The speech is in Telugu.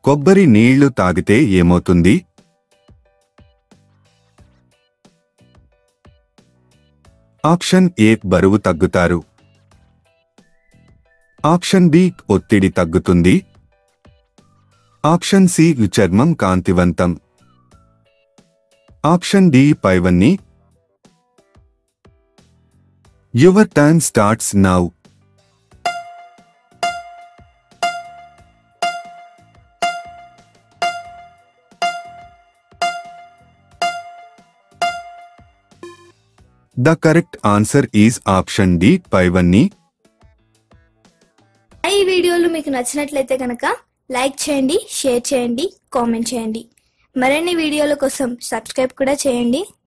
కొబ్బరి నీళ్లు తాగితే ఏమవుతుంది? ఆప్షన్ ఏ బరువు తగ్గుతారు. ఆప్షన్ బి ఒత్తిడి తగ్గుతుంది. ఆప్షన్ సి చర్మం కాంతివంతం. ఆప్షన్ డి పైవన్నీ. Your time starts now. The correct answer is option D, పైవన్నీ. ఈ వీడియోలు మీకు నచ్చినట్లయితే కనుక లైక్ చేయండి, షేర్ చేయండి, కామెంట్ చేయండి. మరిన్ని వీడియోల కోసం సబ్స్క్రైబ్ కూడా చేయండి.